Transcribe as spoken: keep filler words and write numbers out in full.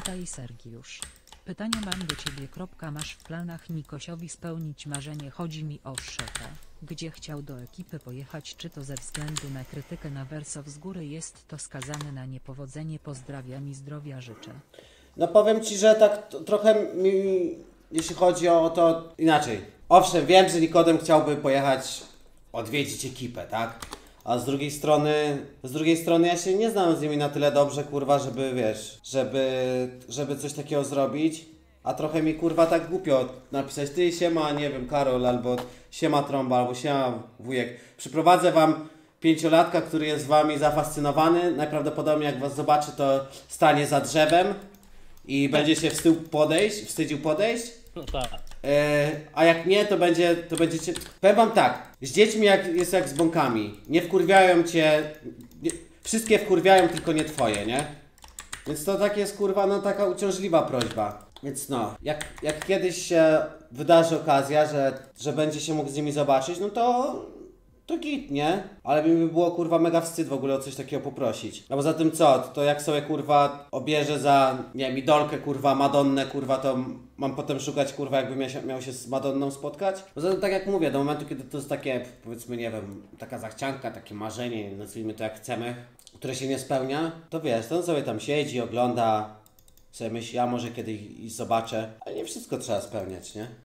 Witaj Sergiusz. Pytanie mam do ciebie. Kropka, masz w planach Nikosiowi spełnić marzenie? Chodzi mi o szefę. Gdzie chciał do ekipy pojechać? Czy to ze względu na krytykę na Wersow z góry jest to skazane na niepowodzenie? Pozdrawiam i zdrowia życzę. No powiem ci, że tak t- trochę mi, jeśli chodzi o to inaczej. Owszem, wiem, że Nikodem chciałby pojechać odwiedzić ekipę, tak? A z drugiej strony, z drugiej strony ja się nie znam z nimi na tyle dobrze, kurwa, żeby, wiesz, żeby, żeby coś takiego zrobić. A trochę mi, kurwa, tak głupio napisać: ty, siema, nie wiem, Karol, albo siema, Trąba, albo siema, wujek. Przyprowadzę wam pięciolatka, który jest wami zafascynowany. Najprawdopodobniej jak was zobaczy, to stanie za drzewem i będzie się wstył podejść, wstydził podejść. No tak. E, a jak nie, to będzie, to będziecie... Powiem wam tak, z dziećmi jak, jest jak z bąkami. Nie wkurwiają cię... Nie, wszystkie wkurwiają, tylko nie twoje, nie? Więc to tak jest, kurwa, no taka uciążliwa prośba. Więc no, jak, jak kiedyś się wydarzy okazja, że, że będzie się mógł z nimi zobaczyć, no to... To git, nie? Ale mi by było, kurwa, mega wstyd w ogóle o coś takiego poprosić. A poza tym co? To jak sobie, kurwa, obierze za, nie wiem, idolkę, kurwa, Madonnę, kurwa, to mam potem szukać, kurwa, jakbym miał się, miał się z Madonną spotkać? Poza tym, tak jak mówię, do momentu, kiedy to jest takie, powiedzmy, nie wiem, taka zachcianka, takie marzenie, nazwijmy to jak chcemy, które się nie spełnia, to wiesz, to on sobie tam siedzi, ogląda, sobie myśli, ja może kiedyś ich zobaczę, ale nie wszystko trzeba spełniać, nie?